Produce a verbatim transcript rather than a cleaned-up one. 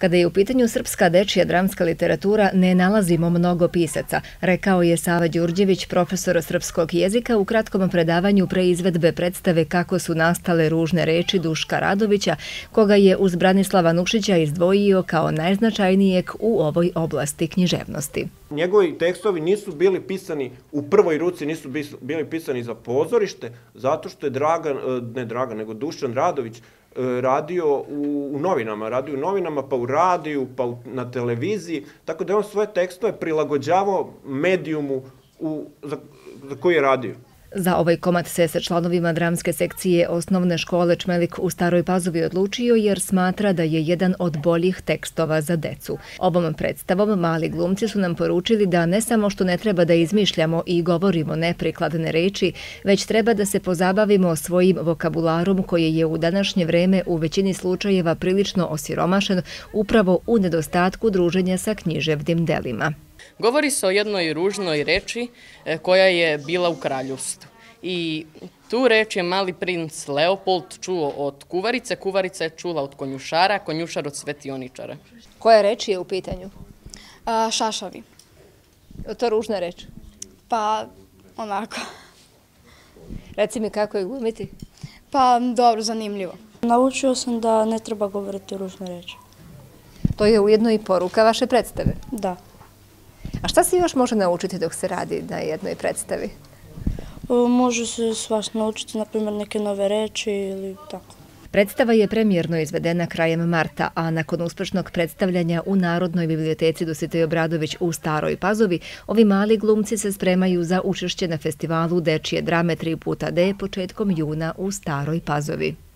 Kada je u pitanju srpska dečija dramska literatura, ne nalazimo mnogo pisaca, rekao je Sava Đurđević, profesor srpskog jezika u kratkom predavanju preizvedbe predstave Kako su nastale ružne reči Duška Radovića, koga je uz Branislava Nukšića izdvojio kao najznačajnijeg u ovoj oblasti književnosti. Njegovi tekstovi nisu bili pisani u prvoj ruci, nisu bili pisani za pozorište, zato što je Dragan, ne Dragan, nego Dušan Radović radio u novinama, radio u novinama, pa u radiju, pa na televiziji, tako da je on svoje tekstove prilagođavao medijumu za koji je radio. Za ovaj komad se sa članovima dramske sekcije osnovne škole Čmelik u Staroj Pazovi odlučio jer smatra da je jedan od boljih tekstova za decu. Ovom predstavom mali glumci su nam poručili da ne samo što ne treba da izmišljamo i govorimo neprikladne reči, već treba da se pozabavimo svojim vokabularom koji je u današnje vreme u većini slučajeva prilično osiromašen upravo u nedostatku druženja sa književnim delima. Govori se o jednoj ružnoj reči koja je bila u kraljevstvu. I tu reč je mali princ Leopold čuo od kuvarice, kuvarica je čula od konjušara, konjušar od svetioničara. Koja reč je u pitanju? A, šašavi. Je to ružna reč? Pa, onako. Reci mi kako je glumiti? Pa, dobro, zanimljivo. Naučio sam da ne treba govoriti ružne reči. To je ujedno i poruka vaše predstave? Da. A šta se još može naučiti dok se radi na jednoj predstavi? Može se svašta naučiti, na primjer neke nove reči ili tako. Predstava je premijerno izvedena krajem marta, a nakon uspešnog predstavljanja u Narodnoj biblioteci Dositej Obradović u Staroj Pazovi, ovi mali glumci se spremaju za učešće na festivalu dečije drame tri puta D početkom juna u Staroj Pazovi.